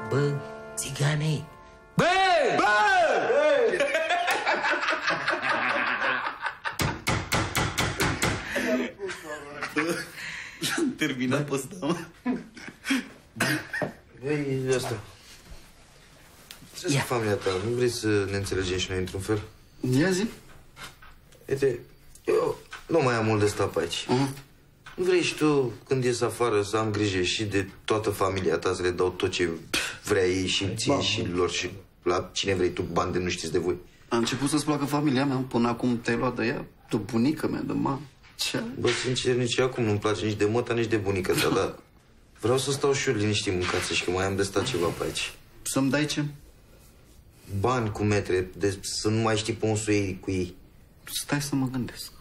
Bă, țigane! Bă! Bă! Am terminat pe ăsta, mă. Băi, ăsta. Ce-s cu familia ta? Nu vrei să ne înțelegem și noi într-un fel? Ia zi. Uite, eu nu mai am mult de stat pe aici. Nu vrei și tu, când ies afară, să am grijă și de toată familia ta, să le dau tot ce vrea ei și ție și lor și la cine vrei tu bani de nu știți de voi? A început să-ți placă familia mea, până acum te-ai luat de ea, de bunica mea, de mamă. Ce? Bă, sincer, nici acum nu-mi place nici de măta, nici de bunica ta, dar vreau să stau și eu liniștit în casă și că mai am de stat ceva pe aici. Să-mi dai ce? Bani cu metre, de să nu mai știi pe un să iei cu ei. Stai să mă gândesc.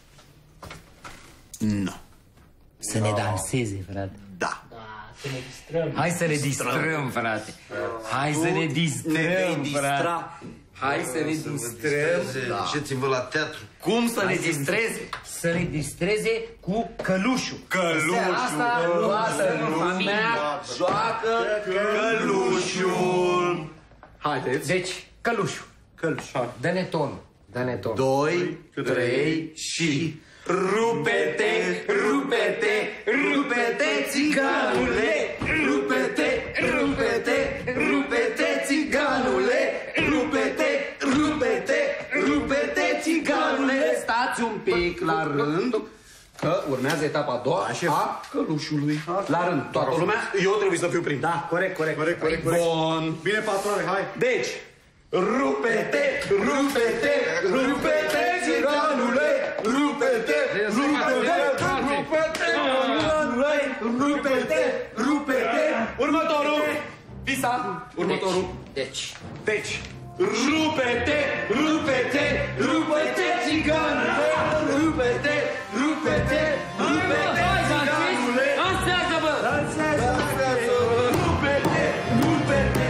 Nu. Să ne danseze, frate. Da. Să ne distrăm. Hai să ne distrăm, frate. Hai să ne distrăm, frate. Hai să ne distrăm. Duceți-vă la teatru. Cum să ne distreze? Să ne distreze cu călușul. Călușul. Asta luată în familia. Joacă călușul. Haideți. Deci, călușul. Căluș. Dă-ne tonul. Dă-ne tonul. 2, 3 și... Rupete, rupete, rupete, țiganule! Rupete, rupete, rupete, țiganule! Rupete, rupete, rupete, țiganule! Stați un pic la rând, că urmează etapa a doua a călușului. La rând, toată lumea. Eu trebuie să fiu prim. Da, corect. Bun. Bine, patrone, hai. Deci, rupete, rupete, rupete, țiganule! Rupete, rupete, rupete, țiganule! Rupete, rupete! Următorul. Visa! Următorul. Deci, Rupete, rupete, rupete, țiganule. rupete, rupete, rupete, țiganule! Dansează, bă! Dansează! Rupete, rupete!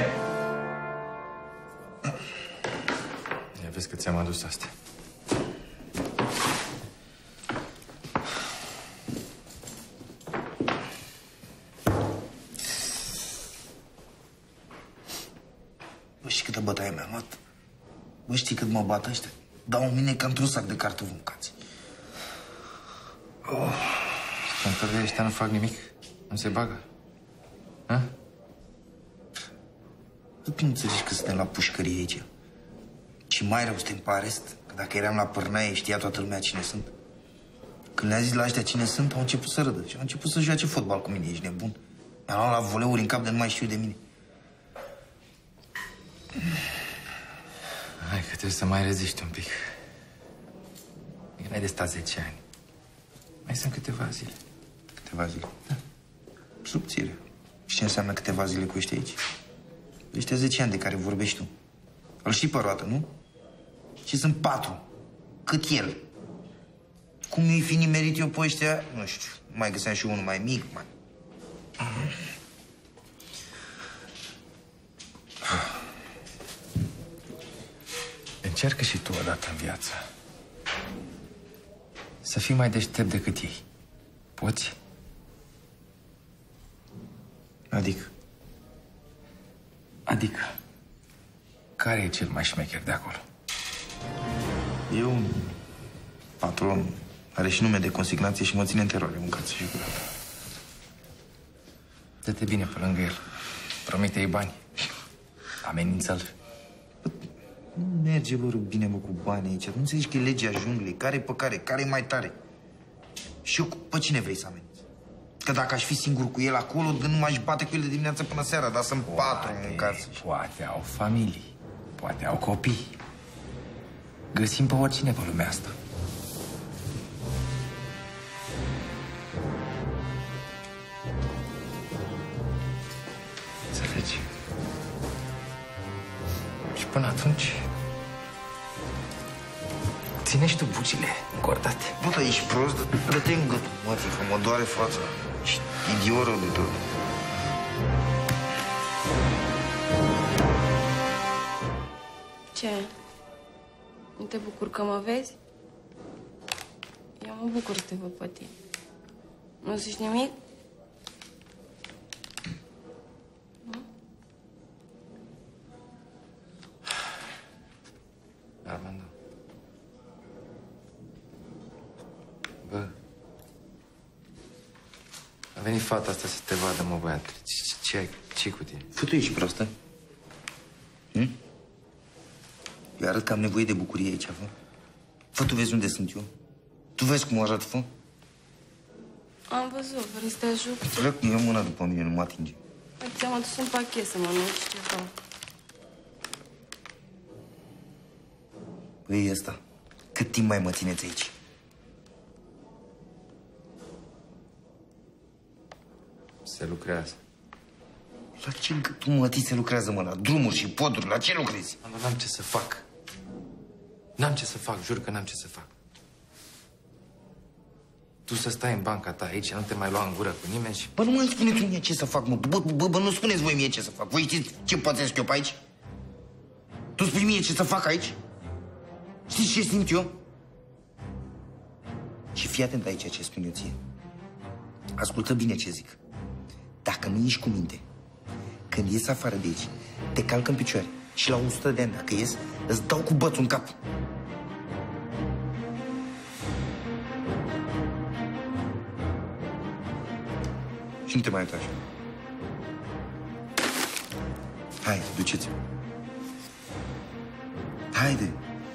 Ia vezi că ți-am adus astea. Bă, știi câtă bătaie mi-am luat? Bă, știi cât mă bat ăștia? Dau în mine ca într-un sac de cartofi mâncați. Cantările ăștia nu fac nimic? Nu se bagă? Ha? Tu nu înțelegi că suntem la pușcărie aici? Și mai rău suntem pe arest, că dacă eram la pârnaie știa toată lumea cine sunt. Când le-a zis la ăștia cine sunt, au început să râdă și au început să joace fotbal cu mine. Ești nebun? Mi-a luat la voleuri în cap de nu mai știu de mine. Hai că trebuie să mai reziști un pic. E mai de stat 10 ani. Mai sunt câteva zile. Câteva zile? Da. Subțire. Și ce înseamnă câteva zile cu ăștia aici? Ăștia 10 ani de care vorbești tu. Îl știi pe roată, nu? Și sunt 4. Cât el. Cum i-i fi nimerit eu pe ăștia? Nu știu. Mai găseam și unul mai mic, mai... Încearcă și tu odată în viață să fii mai deștept decât ei. Poți? Adică, care e cel mai șmecher de acolo? E un patron, are și nume de consignație și mă ține în teroare, mâncați și gura. Dă-te bine pe lângă el. Promite-i bani. Amenință-l. Nu merge, lor, bine, mă, cu bani aici. Nu înțelegi că e legea junglei. Care pe care? Care e mai tare? Și eu pe cine vrei să ameninți? Că dacă aș fi singur cu el acolo, nu m-aș bate cu el de dimineață până seara, dar sunt 4 mâncați. Poate au familii, poate au copii. Găsim pe oricine pe lumea asta. Înțelegi? Și până atunci... ține și tu bucile încordate. Bă, dar ești prost? Dă-te în gât, mă, că mă doare fața. Ești idiot rău de tot. Ce? Nu te bucur că mă vezi? Eu mă bucur să te văd pe tine. Nu zici nimic? Nu? A venit fata asta să te vadă, mă, băiatule. Ce cu tine? Fă tu ești proastă? Eu arăt că am nevoie de bucurie aici, fă? Fă, tu vezi unde sunt eu? Tu vezi cum o arăt, fă? Am văzut, vrei să te ajut? Vreau că iau mâna după mine, nu mă atinge. Ți-am adus un pachet să mănânci ceva. Păi e ăsta. Cât timp mai mă țineți aici? Se lucrează. La ce gâtul se lucrează, mă? La drumuri și poduri? La ce lucrezi? N-am ce să fac. N-am ce să fac, jur că n-am ce să fac. Tu să stai în banca ta aici, nu te mai lua în gură cu nimeni și... Bă, nu mai spuneți mie ce să fac, mă. Bă, nu spuneți voi mie ce să fac. Voi știți ce pățesc eu pe aici? Tu spui mie ce să fac aici? Știți ce simt eu? Și fii atent aici ce spun eu ție. Ascultă bine ce zic. Dacă nu ești cu minte, când ies afară de aici, te calc în picioare și la 100 de ani, dacă ies, îți dau cu bățul în cap. Și nu te mai uita așa. Hai, duceți-vă. Haide!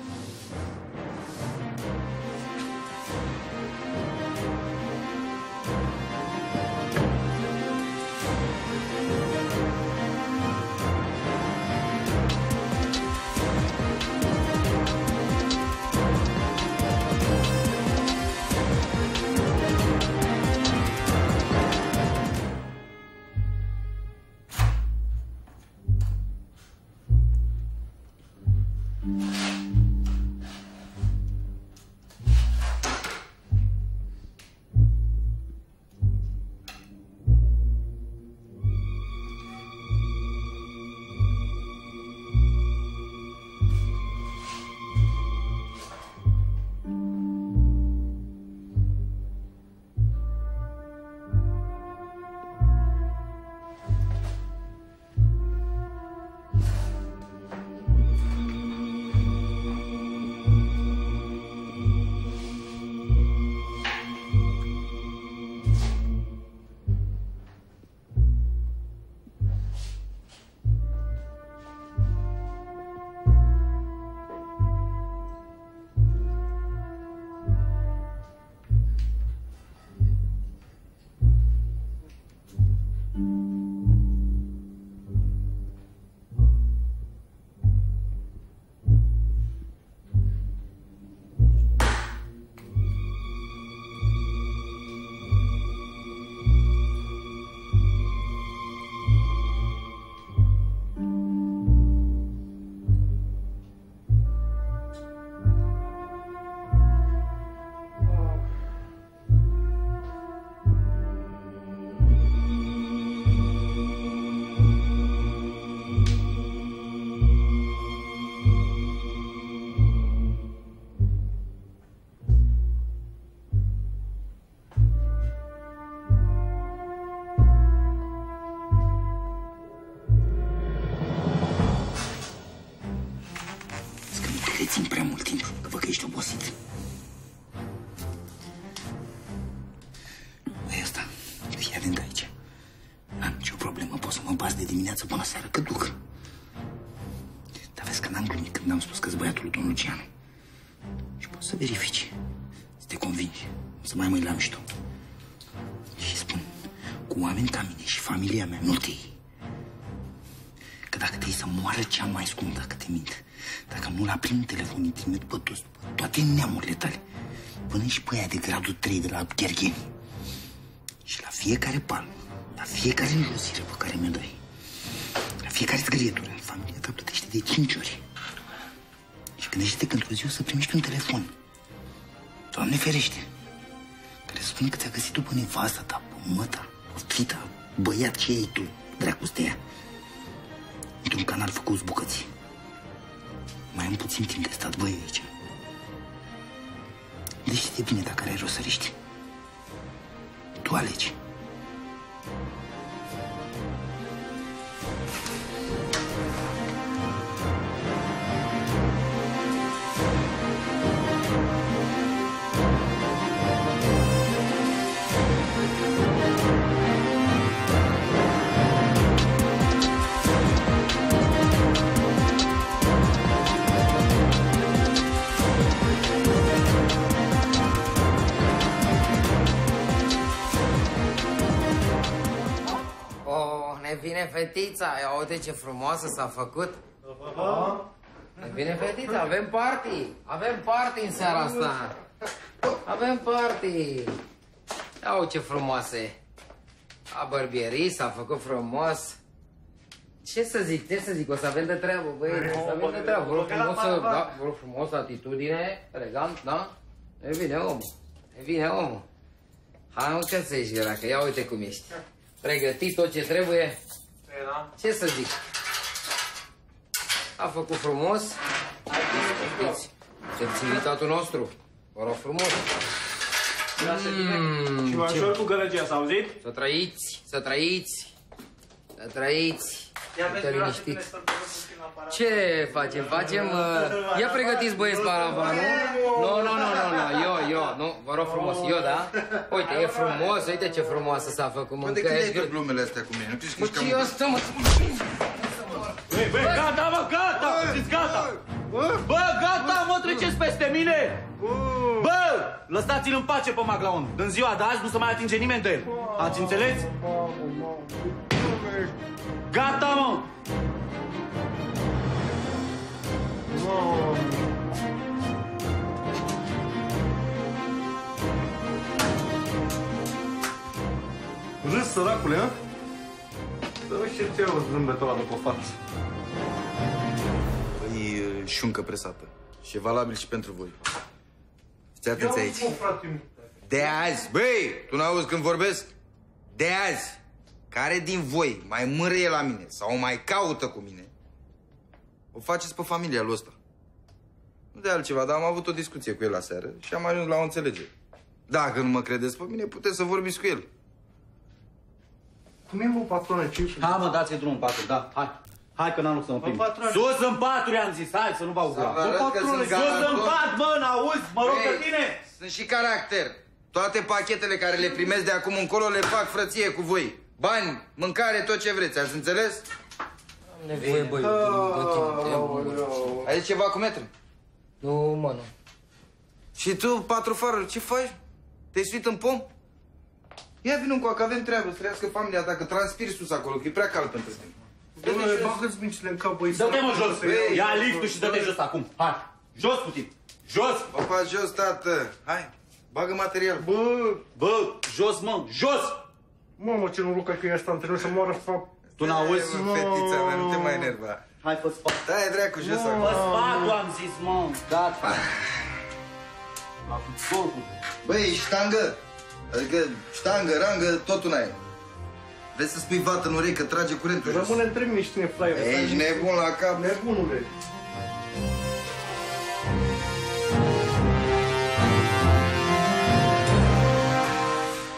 Țin prea mult timp, că văd că ești obosit. Băi, asta, fii atent aici. N-am nicio problemă, pot să mă bați de dimineață până seara, cât duc. Dar vezi că n-am glumit când am spus că-s băiatul lui Don Luciano. Și poți să verifici, să te convingi, să mai mâini la mișto. Și spun, cu oameni ca mine și familia mea, nu te iei. Că dacă te iei să moară cea mai scump, dacă te mint. Dacă nu la primul telefon îi trimit pe toți, toate neamurile tale, până și pe aia de gradul 3 de la Ghergheni. Și la fiecare palmă, la fiecare înjosire pe care mi-o dai, la fiecare zgârietură, familia ta plătește de 5 ori. Și gândește-te că într-o zi o să primești un telefon, Doamne ferește, care spune că ți-a găsit după nevasta ta, pe măta, pe fita, băiat ce ai tu, dracu stea, într-un canal făcut bucăți. Mai am puțin timp de stat, băi, aici. Deci știi bine dacă are rost să riști. Tu alegi. Ne vine fetița, ia uite ce frumoasă s-a făcut. Ne vine fetița, avem party în seara asta. Avem party. Ia uite ce frumoasă e. A bărbierii s-a făcut frumos. Ce să zic, o să avem de treabă, băi, o să avem de treabă. Vreo frumosă atitudine, elegant, da? E bine omul. Hai mă că să ieși, că ia uite cum ești. Pregătit tot ce trebuie. Ce să zic? A făcut frumos. Știți, sunteți invitatul nostru. Vă rog frumos. Și major cu gălăgia, s-a auzit? Să trăiți. Uite liniștit. Ce facem? Ia pregătiți băieți paravanul. Nu, nu, vă rog frumos, eu, da? Uite, e frumos, uite ce frumoasă s-a făcut. Bă, de când ai tot glumele astea cu mine? Nu crezi că ești cam... Ce ăsta, mă? Băi, gata, mă, gata! Ziți gata! Bă, gata, mă, treceți peste mine! Bă, lăsați-l în pace pe Maglaon. În ziua de azi nu se mai atinge nimeni de el. Ați înțeles? Gata, mă! Râs, săracule, a? Dă-mi și ție o zâmbetul ăla după față. Păi, șuncă presată. Și e valabil și pentru voi. Fiți atenți aici. De azi, băi, tu n-auzi când vorbesc? De azi, care din voi mai mârâie la mine sau mai caută cu mine, o faceți pe familia lui ăsta. Nu de altceva, dar am avut o discuție cu el aseară și am ajuns la o înțelegere. Dacă nu mă credeți pe mine, puteți să vorbiți cu el. Cum e, mă, patrone, ce? Hai, mă, dați-i drumul în patru, da, hai. Hai că n-am loc să mă plimb. Sus în patru, i-am zis, hai să nu vă augura. Sus în pat, mă, n-auzi, mă rog pe tine. Sunt și caracter. Toate pachetele care le primesc de acum încolo le fac frăție cu voi. Bani, mâncare, tot ce vreți, ați înțeles? Am nevoie, băi, Ai ceva cu metru? Nu, mă, nu. Și tu, patru faruri, ce faci? Te-ai suit în pom? Ia vină încoa, că avem treabă, să trăiască familia ta, că transpiri sus acolo, că e prea cald pentru tine. Dom'le, bagă-ți mincile în cap, băi. Dă-te, mă, jos. Ia liftul și dă-te jos acum. Hai, jos cu tine. Jos. Bă, faci jos, tată. Hai, bagă material. Bă, jos, mă, jos. Mamă, ce noroc că e asta antrenor să moară fapt. Tu n-auzi? Fetița mea, nu te mai enerva. Hai, fă spate. Stai, dracu, jos acum. Fă spate, am zis, mă. Gata. Băi, ștangă. Adică ștangă, rangă, tot una e. Vrei să spui vată în urechi că trage curentul jos? Rămâne între mine și tine, fraier. Ești nebun la cap. Nebunule.